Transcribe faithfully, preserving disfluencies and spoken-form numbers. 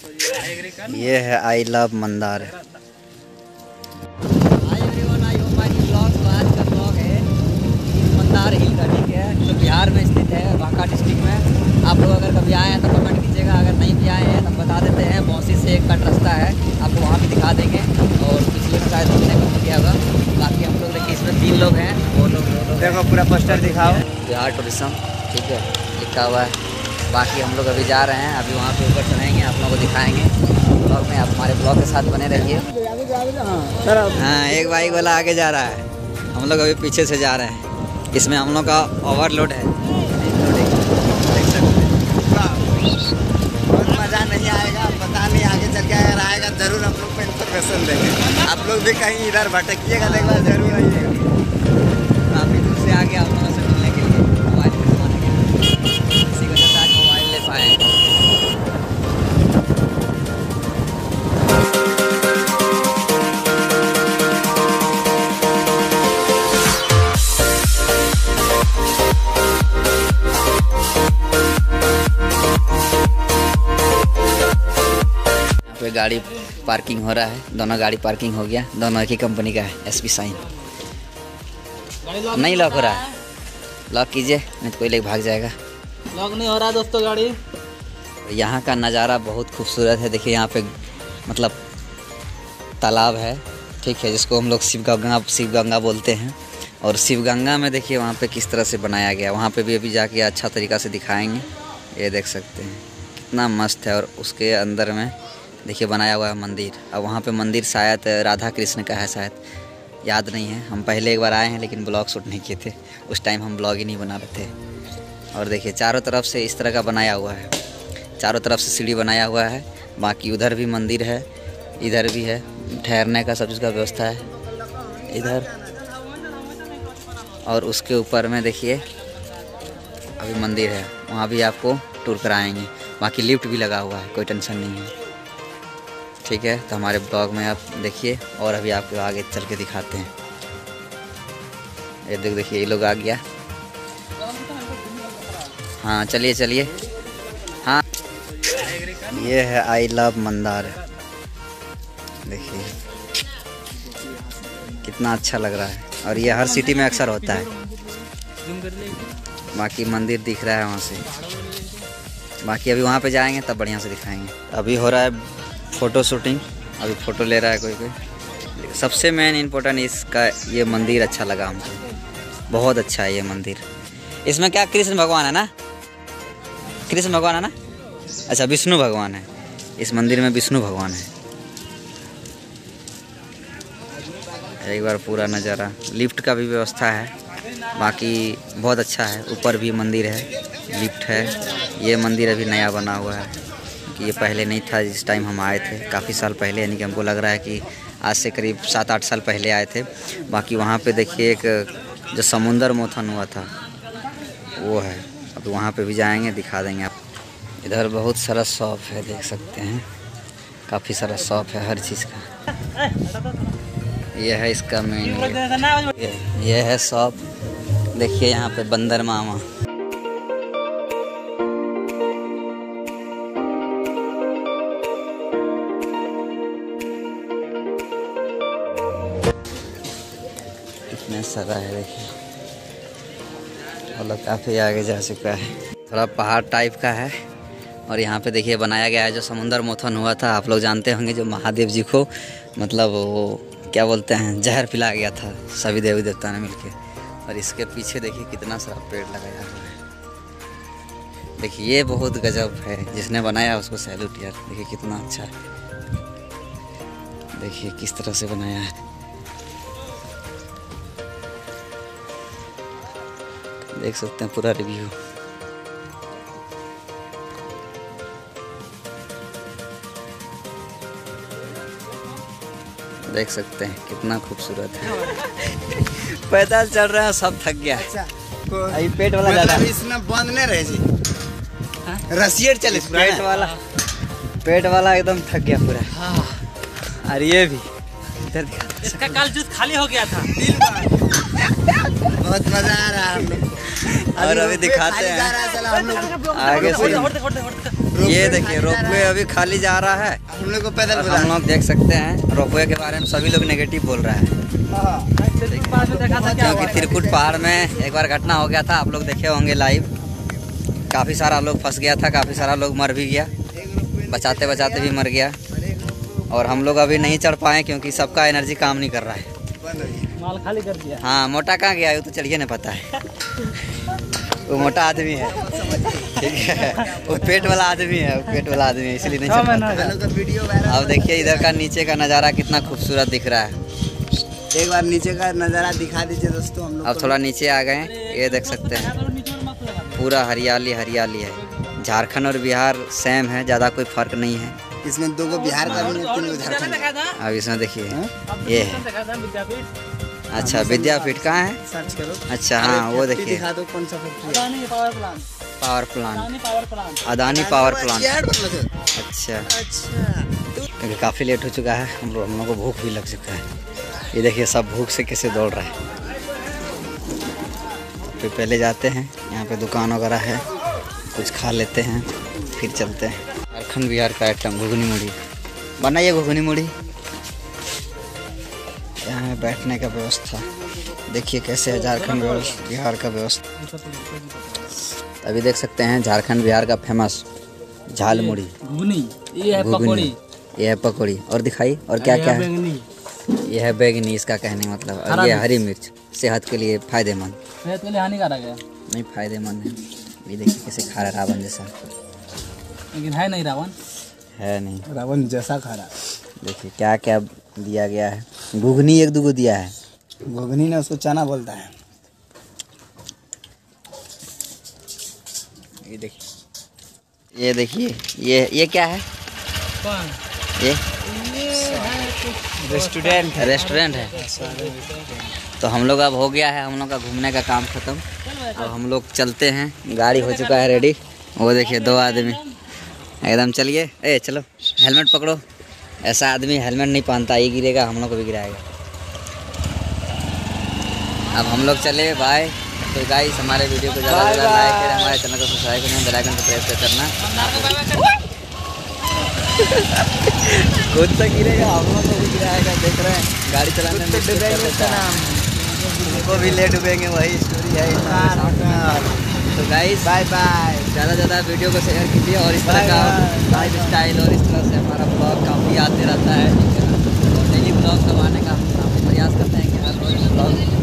ये है I love Mandar. आज का ब्लॉग है मंदार हिल का, ठीक है, जो बिहार में स्थित है, बांका डिस्ट्रिक्ट में। आप लोग अगर कभी आए हैं तो कमेंट कीजिएगा, अगर नहीं भी आए हैं तो बता देते हैं। बौंसी से एक कट रास्ता है, आपको वहाँ भी दिखा देंगे। और पिछले में शायद हमने को किया होगा। बाकी हम लोग देखिए इसमें तीन लोग हैं, वो लोग वो लोग देखो पूरा पोस्टर दिखाओ, बिहार टूरिज्म, ठीक है, लिखा हुआ है। बाकी हम लोग अभी जा रहे हैं, अभी वहाँ पे ऊपर चढ़ेंगे, आप लोगों को दिखाएंगे ब्लॉग में। आप हमारे ब्लॉग के साथ बने रहिए। हाँ, एक बाइक वाला आगे जा रहा है, हम लोग अभी पीछे से जा रहे हैं। इसमें हम लोग का ओवरलोड है, बहुत मज़ा नहीं आएगा, पता नहीं आगे चल के अगर आएगा जरूर हम लोग को इन्फॉर्मेशन देंगे। आप लोग भी कहीं इधर भटकिएगा तो एक बार जरूर आइएगा। काफ़ी दूर से आगे आप लोगों से मिलने के लिए, मोबाइल खरीदवाने के लिए, किसी को जैसा आज मोबाइल ले पाए। गाड़ी पार्किंग हो रहा है, दोनों गाड़ी पार्किंग हो गया, दोनों एक ही कंपनी का है, एस पी साइन। नहीं लॉक हो रहा है, लॉक कीजिए नहीं तो कोई लेके भाग जाएगा। लॉक नहीं हो रहा दोस्तों गाड़ी। यहाँ का नज़ारा बहुत खूबसूरत है, देखिए यहाँ पे मतलब तालाब है, ठीक है, जिसको हम लोग शिव गंगा शिव गंगा बोलते हैं। और शिव गंगा में देखिए वहाँ पे किस तरह से बनाया गया, वहाँ पे भी अभी जाके अच्छा तरीक़ा से दिखाएंगे। ये देख सकते हैं कितना मस्त है। और उसके अंदर में देखिए बनाया हुआ है मंदिर। अब वहाँ पे मंदिर शायद राधा कृष्ण का है, शायद याद नहीं है। हम पहले एक बार आए हैं लेकिन ब्लॉग शूट नहीं किए थे, उस टाइम हम ब्लॉग ही नहीं बना रहे थे। और देखिए चारों तरफ से इस तरह का बनाया हुआ है, चारों तरफ से सीढ़ी बनाया हुआ है। बाकी उधर भी मंदिर है, इधर भी है, ठहरने का सब चीज़ का व्यवस्था है इधर। और उसके ऊपर में देखिए अभी मंदिर है, वहाँ भी आपको टूर कराएंगे। बाकी लिफ्ट भी लगा हुआ है, कोई टेंशन नहीं है, ठीक है। तो हमारे ब्लॉग में आप देखिए और अभी आपको आगे चल के दिखाते हैं। ये देख देखिए ये लोग आ गया। हाँ चलिए चलिए। हाँ ये है आई लव मंदार, देखिए कितना अच्छा लग रहा है। और ये हर सिटी में अक्सर होता है। बाकी मंदिर दिख रहा है वहाँ से, बाकी अभी वहाँ पे जाएंगे तब बढ़िया से दिखाएंगे। अभी हो रहा है फ़ोटो शूटिंग, अभी फ़ोटो ले रहा है कोई कोई। सबसे मेन इम्पोर्टेंट इसका ये मंदिर अच्छा लगा हमको, बहुत अच्छा है ये मंदिर। इसमें क्या कृष्ण भगवान है ना, कृष्ण भगवान है ना, अच्छा विष्णु भगवान है, इस मंदिर में विष्णु भगवान है। एक बार पूरा नज़ारा, लिफ्ट का भी व्यवस्था है, बाकी बहुत अच्छा है। ऊपर भी मंदिर है, लिफ्ट है। ये मंदिर अभी नया बना हुआ है कि ये पहले नहीं था जिस टाइम हम आए थे, काफ़ी साल पहले, यानी कि हमको लग रहा है कि आज से करीब सात आठ साल पहले आए थे। बाकी वहाँ पे देखिए एक जो समुंदर मंथन हुआ था वो है, अब वहाँ पे भी जाएंगे, दिखा देंगे आप। इधर बहुत सारा शॉप है, देख सकते हैं काफ़ी सारा शॉप है हर चीज़ का। ये है इसका मेन, ये, ये है शॉप, देखिए यहाँ पे बंदर मामा। कितने सारा है देखिए, और काफ़ी आगे जा चुका है। थोड़ा पहाड़ टाइप का है। और यहाँ पे देखिए बनाया गया है जो समुंदर मंथन हुआ था, आप लोग जानते होंगे, जो महादेव जी को मतलब वो क्या बोलते हैं जहर पिलाया गया था सभी देवी देवता ने मिलके। और इसके पीछे देखिए कितना सारा पेड़ लगाया हुआ है। देखिए ये बहुत गजब है, जिसने बनाया उसको सैल्यूट यार। देखिए कितना अच्छा है, देखिए किस तरह से बनाया है, देख सकते हैं पूरा रिव्यू। देख सकते हैं कितना खूबसूरत है। पैदल चल रहे हैं, सब थक गया। अच्छा, अभी पेट वाला ज्यादा इसमें बंद नहीं रहे जी, रसियर चले पेट वाला, पेट वाला एकदम थक गया पूरा। और ये भी इधर इसका कल जूस खाली हो गया था। बहुत मजा आ रहा है हम लोग। और अभी दिखाते हैं आगे से। ये देखिए रोपवे अभी खाली जा रहा है, हम लोग को पैदल और बुला हम लोग देख सकते हैं रोपवे के बारे में सभी लोग नेगेटिव बोल रहा है, क्योंकि त्रिकुट पहाड़ में एक बार घटना हो गया था, आप लोग देखे होंगे लाइव। काफ़ी सारा लोग फंस गया था, काफ़ी सारा लोग मर भी गया, बचाते बचाते भी मर गया। और हम लोग अभी नहीं चढ़ पाए क्योंकि सबका एनर्जी काम नहीं कर रहा है। माल खाली कर दिया। हाँ, मोटा कहाँ गया है वो तो चलिए नहीं पता है। वो मोटा आदमी है, ठीक है, वो पेट वाला आदमी है, वो पेट वाला आदमी है, इसलिए नहीं चढ़ पाता। Video viral. अब देखिए इधर का नीचे का नज़ारा कितना खूबसूरत दिख रहा है। एक बार नीचे का नज़ारा दिखा दीजिए दोस्तों हम लोग। अब थोड़ा नीचे आ गए, ये देख सकते हैं पूरा हरियाली हरियाली है। झारखंड और बिहार सेम है, ज़्यादा कोई फर्क नहीं है। इसमें दो गो बिहार का भी है, तीन गो झारखंड का। अब इसमें देखिए ये है, अच्छा विद्यापीठ कहाँ है? सर्च करो। अच्छा हाँ, वो देखिए दिखा दो कौन सा फैक्ट्री है। Power plant, Adani power plant. अच्छा, अच्छा क्योंकि काफ़ी लेट हो चुका है, हम लोग हम लोग को भूख भी लग चुका है। ये देखिए सब भूख से कैसे दौड़ रहा है। तो पहले जाते हैं, यहाँ पे दुकान वगैरह है, कुछ खा लेते हैं फिर चलते हैं। झारखंड बिहार का आइटम घुगनी मुड़ी, बनाइए घुगनी मुड़ी। यहाँ है बैठने का व्यवस्था, देखिए कैसे है झारखंड बिहार का व्यवस्था। अभी देख सकते हैं झारखंड बिहार का फेमस झाल मुड़ी, घुगनी, ये है घुगनी, पकौड़ी, ये है पकौड़ी। और दिखाई और क्या क्या है? ये है बैगनी, इसका कहने का मतलब। और ये हरी मिर्च, सेहत के लिए फायदेमंद, सेहत के लिए हानिकारक है, नहीं फायदेमंद है। ये देखिए कैसे खा रहा है रावण जैसा, लेकिन है नहीं रावण, है नहीं रावण जैसा खा रहा। देखिए क्या क्या दिया गया है। घुगनी एक दो दिया है, घुगनी ने उसको चना बोलता है। ये देखिए, ये देखिए ये ये क्या है? कौन? ये रेस्टोरेंट है। रेस्टोरेंट है। तो हम लोग अब हो गया है हम लोग का घूमने का काम खत्म। अब हम लोग चलते हैं, गाड़ी हो चुका है रेडी। वो देखिए दो आदमी एकदम, चलिए ए चलो, हेलमेट पकड़ो। ऐसा आदमी हेलमेट नहीं पहनता, ये गिरेगा हम लोग को भी गिराएगा। अब हम लोग चले, बाय। तो गाइस हमारे वीडियो को ज़्यादा से ज़्यादा लाइक करें, हमारे चैनल को सब्सक्राइब करें, बेल आइकन को प्रेस करना। खुद तो गिरेगा, हम लोग को भी गिराएगा, देख रहे हैं गाड़ी चलाने में उनको भी ले डूबेंगे, वही स्टोरी है। तो गाइस बाय बाय, ज़्यादा से ज़्यादा वीडियो को शेयर कीजिए और इस तरह का लाइफ स्टाइल और इस तरह से हमारा ब्लॉग काफ़ी आते रहता है, ठीक है ना। और डेली ब्लॉग करवाने का हम काफ़ी प्रयास करते हैं कि हर रोज ब्लॉग